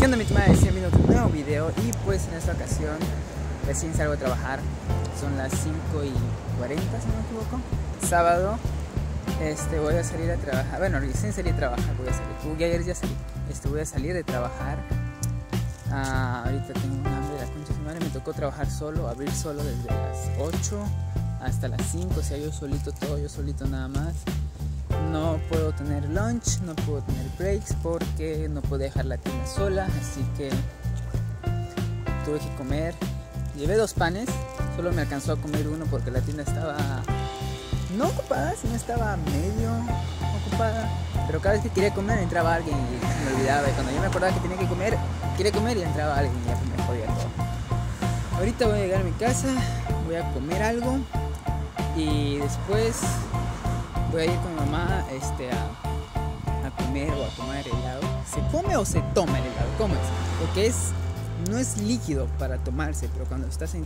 ¿Qué onda, mi estimada? Bienvenidos a un nuevo video. Y pues en esta ocasión recién salgo a trabajar. Son las 5:40, si no me equivoco. Sábado. Voy a salir a trabajar. Bueno, recién salí a trabajar. Ayer ya salí. Voy a salir de trabajar. Ahorita tengo un hambre de la concha de su madre. Me tocó trabajar solo, abrir solo desde las 8 hasta las 5. O sea, yo solito, todo yo solito nada más. No puedo tener lunch, no puedo tener breaks porque no puedo dejar la tienda sola, así que tuve que comer. Llevé 2 panes, solo me alcanzó a comer uno porque la tienda estaba no ocupada, sino estaba medio ocupada. Pero cada vez que quería comer entraba alguien y me olvidaba. Y cuando yo me acordaba que tenía que comer, quería comer y entraba alguien y ya me jodía todo. Ahorita voy a llegar a mi casa, voy a comer algo y después voy a ir con mi mamá a comer o a tomar helado. ¿Se come o se toma el helado? ¿Cómo es? Porque no es líquido para tomarse, pero cuando lo estás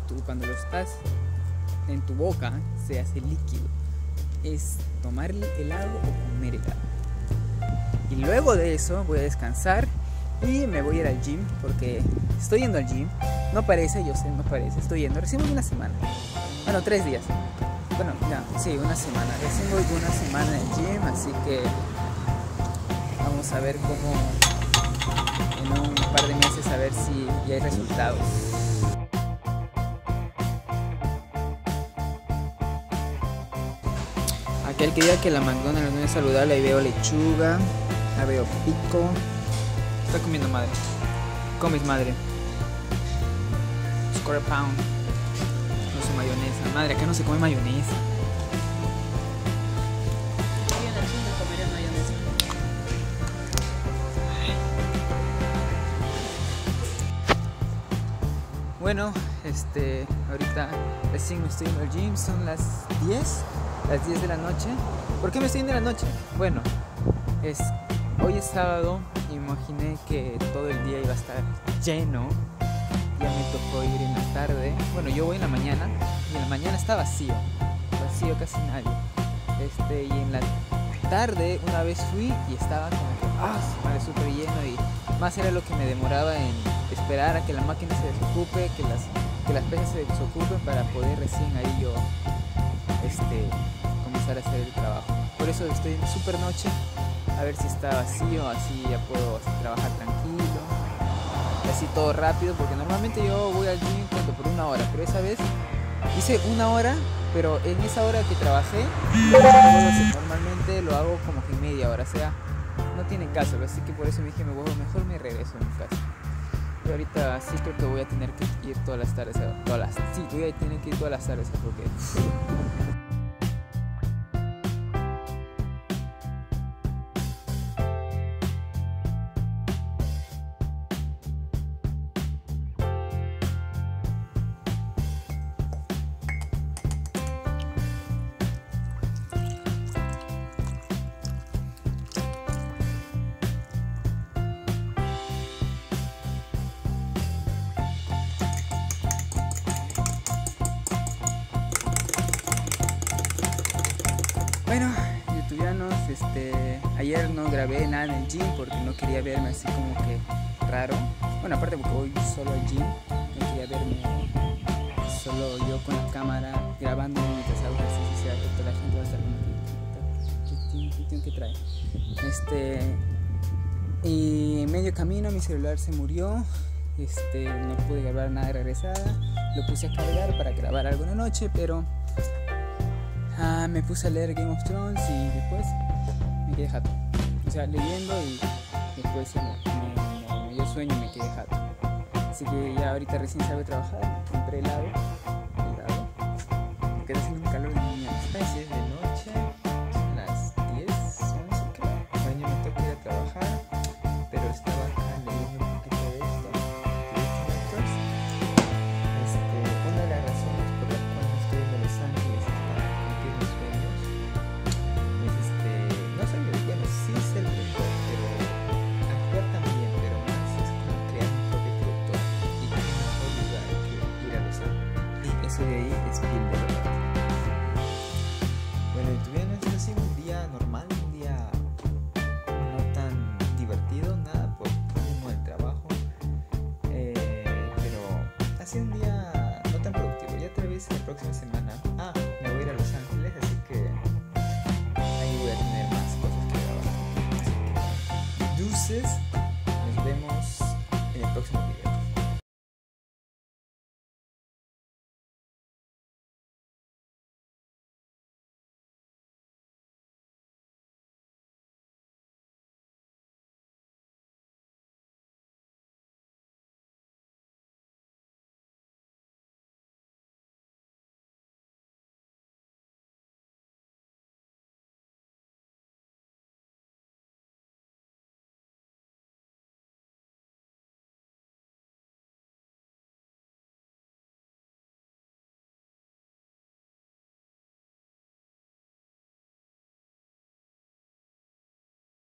en tu boca se hace líquido. Es tomar helado o comer helado. Y luego de eso voy a descansar y me voy a ir al gym porque estoy yendo al gym. No parece, yo sé, no parece. Estoy yendo recién una semana. Bueno, 3 días. Bueno, ya, sí, una semana. Recién voy una semana en el gym, así que vamos a ver cómo en un par de meses a ver si ya hay resultados. Aquel que diga que la McDonald's no es saludable, ahí veo lechuga, ahí veo pico. Estoy comiendo madre. Comes madre. Score a pound. Mayonesa, madre, acá no se come mayonesa. Yo en el cine comeré mayonesa. Bueno, ahorita recién me estoy yendo al gym, son las 10 de la noche. ¿Por qué me estoy yendo de la noche? Bueno, hoy es sábado y imaginé que todo el día iba a estar lleno. Ya me tocó ir en la tarde. Bueno, yo voy en la mañana y en la mañana está vacío casi nadie. Y en la tarde una vez fui y estaba como que súper lleno, y más era lo que me demoraba en esperar a que la máquina se desocupe, que las pesas se desocupen para poder recién ahí yo comenzar a hacer el trabajo. Por eso estoy en super noche, a ver si está vacío, así ya puedo trabajar tranquilo. Así todo rápido, porque normalmente yo voy al gym por 1 hora, pero esa vez hice 1 hora, pero en esa hora que trabajé normalmente lo hago como que media hora, o sea, no tiene caso, así que por eso me dije, mejor me regreso a mi casa. Y ahorita sí creo que voy a tener que ir todas las tardes, voy a tener que ir todas las tardes porque bueno, youtubianos, ayer no grabé nada en el gym porque no quería verme así como que raro. Bueno, aparte porque voy solo al gym, no quería verme solo yo con la cámara grabando mientras hago ejercicio. O sea, la gente va a estar como que trae. Y en medio camino mi celular se murió. No pude grabar nada de regresada. Lo puse a cargar para grabar algo en la noche, pero me puse a leer Game of Thrones y después me quedé jato. O sea, leyendo y después me dio sueño y me quedé jato. Así que ya ahorita recién salgo a trabajar, compré helado, porque está haciendo un calor de mañana. Esta es de noche, son las 10, 11 creo. Mañana me toca ir a trabajar, pero estaba acá leyendo un poquito de esto. Una de las razones por las cuales estoy en Los Ángeles mis sueños no soy bueno, sí es el director, pero actuar también, pero más es como crear un propio productor, y qué mejor lugar que ir a Los Ángeles. Y eso de ahí es piel de verdad. Bueno, Entonces, nos vemos en el próximo